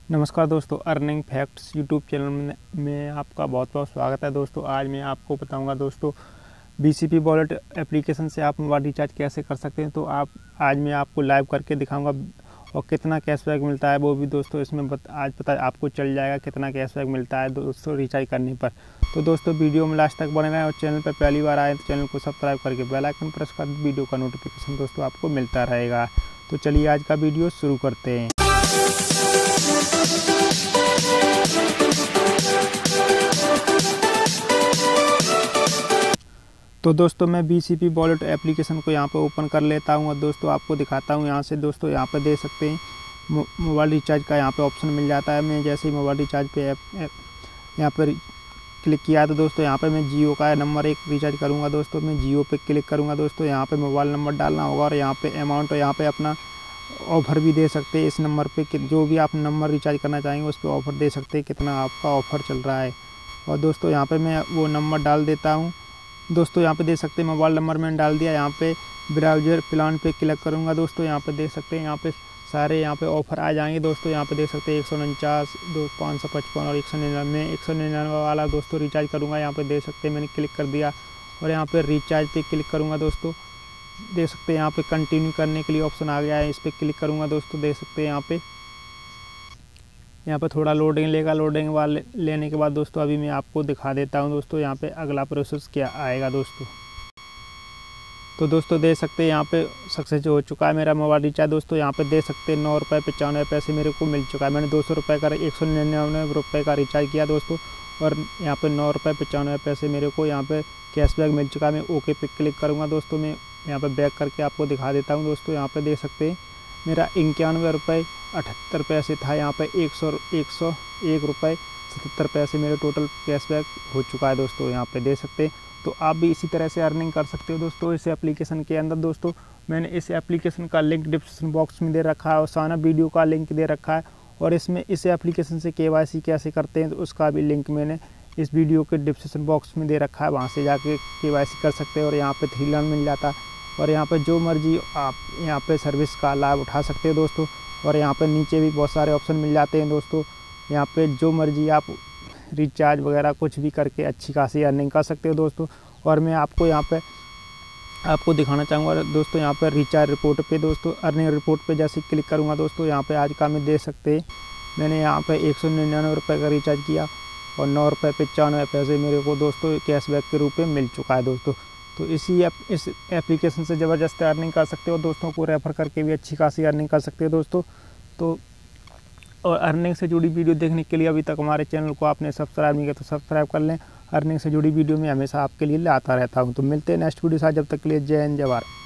नमस्कार दोस्तों, earning facts YouTube channel में आपका बहुत बहुत स्वागत है। दोस्तों आज मैं आपको बताऊंगा दोस्तों बीसीपी वॉलेट एप्लीकेशन से आप मोबाइल रिचार्ज कैसे कर सकते हैं। तो आज मैं आपको लाइव करके दिखाऊंगा और कितना कैशबैक मिलता है वो भी दोस्तों इसमें आज पता आपको चल जाएगा कितना कैशबैक मिलता है दोस्तों रिचार्ज करने पर। तो दोस्तों वीडियो में लास्ट तक बने रहें और चैनल पर पहली बार आए तो चैनल को सब्सक्राइब करके बेल आइकन प्रेस कर वीडियो का नोटिफिकेशन दोस्तों आपको मिलता रहेगा। तो चलिए आज का वीडियो शुरू करते हैं। तो दोस्तों मैं बीसीपी वॉलेट एप्लीकेशन को यहाँ पर ओपन कर लेता हूँ और दोस्तों आपको दिखाता हूँ यहाँ से। दोस्तों यहाँ पर देख सकते हैं मोबाइल रिचार्ज का यहाँ पे ऑप्शन मिल जाता है। मैं जैसे ही मोबाइल रिचार्ज पे यहाँ पर क्लिक किया तो दोस्तों यहाँ पे मैं जियो का नंबर एक रिचार्ज करूँगा। दोस्तों मैं जियो पे क्लिक करूँगा। दोस्तों यहाँ पे मोबाइल नंबर डालना होगा और यहाँ पे अमाउंट और यहाँ पे अपना ऑफ़र भी दे सकते हैं। इस नंबर पे जो भी आप नंबर रिचार्ज करना चाहेंगे उस पर ऑफ़र दे सकते हैं, कितना आपका ऑफ़र चल रहा है। और दोस्तों यहाँ पे मैं वो नंबर डाल देता हूँ। दोस्तों यहाँ पे देख सकते हैं मोबाइल नंबर मैंने डाल दिया। यहाँ पे ब्राउज़र प्लान पे क्लिक करूँगा। दोस्तों यहाँ पे देख सकते हैं यहाँ पे सारे यहाँ पे ऑफ़र आ जाएंगे। दोस्तों यहाँ पे देख सकते हैं 149, 555 और 199 वाला दोस्तों रिचार्ज करूँगा। यहाँ पे देख सकते हैं मैंने क्लिक कर दिया और यहाँ पे रिचार्ज पे क्लिक करूँगा। दोस्तों देख सकते हैं यहाँ पे कंटिन्यू करने के लिए ऑप्शन आ गया है, इस पर क्लिक करूँगा। दोस्तों देख सकते हैं यहाँ पे थोड़ा लोडिंग लेगा। लोडिंग वाले लेने के बाद दोस्तों अभी मैं आपको दिखा देता हूँ दोस्तों यहाँ पे अगला प्रोसेस क्या आएगा। दोस्तों तो दोस्तों देख सकते हैं यहाँ पे सक्सेस हो चुका है मेरा मोबाइल रिचार्ज। दोस्तों यहाँ पे देख सकते हैं 9 रुपये 95 पैसे मेरे को मिल चुका है। मैंने 200 रुपये का 199 रुपये का रिचार्ज किया दोस्तों और यहाँ पे 9 रुपये 95 पैसे मेरे को यहाँ पे कैशबैक मिल चुका है। मैं ओके पे क्लिक करूँगा। दोस्तों मैं यहाँ पे बैक करके आपको दिखा देता हूँ। दोस्तों यहाँ पे देख सकते हैं मेरा 91 रुपये 78 पैसे था। यहाँ पे 101 रुपये 77 पैसे मेरे टोटल कैशबैक हो चुका है। दोस्तों यहाँ पे देख सकते हैं। तो आप भी इसी तरह से अर्निंग कर सकते हो दोस्तों इस एप्लीकेशन के अंदर। दोस्तों मैंने इस एप्लीकेशन का लिंक डिस्क्रिप्शन बॉक्स में दे रखा है और सारा वीडियो का लिंक दे रखा है और इसमें इस एप्लीकेशन से KYC कैसे करते हैं तो उसका भी लिंक मैंने इस वीडियो के डिस्क्रिप्शन बॉक्स में दे रखा है। वहाँ से जाके KYC कर सकते हैं और यहाँ पे 3 लाइन मिल जाता है और यहाँ पे जो मर्जी आप यहाँ पे सर्विस का लाभ उठा सकते हो दोस्तों। और यहाँ पे नीचे भी बहुत सारे ऑप्शन मिल जाते हैं दोस्तों। यहाँ पे जो मर्जी आप रिचार्ज वगैरह कुछ भी करके अच्छी खासी अर्निंग कर सकते हो दोस्तों। और मैं आपको यहाँ पे आपको दिखाना चाहूँगा दोस्तों यहाँ पर रिचार्ज रिपोर्ट पे दोस्तों अर्निंग रिपोर्ट पे जैसे क्लिक करूँगा दोस्तों यहाँ पे आज का मैं देख सकते हैं मैंने यहाँ पे 199 रुपये का रिचार्ज किया और 9 रुपये 95 पैसे मेरे को दोस्तों कैशबैक के रूप में मिल चुका है दोस्तों। तो इस एप्लीकेशन से ज़बरदस्त अर्निंग कर सकते हो। दोस्तों को रेफ़र करके भी अच्छी खासी अर्निंग कर सकते हो दोस्तों। तो और अर्निंग से जुड़ी वीडियो देखने के लिए अभी तक हमारे चैनल को आपने सब्सक्राइब नहीं किया तो सब्सक्राइब कर लें। अर्निंग से जुड़ी वीडियो में हमेशा आपके लिए लाता रहता हूँ। तो मिलते हैं नेक्स्ट वीडियो साथ, जब तक के लिए जय हिंद जय भारत।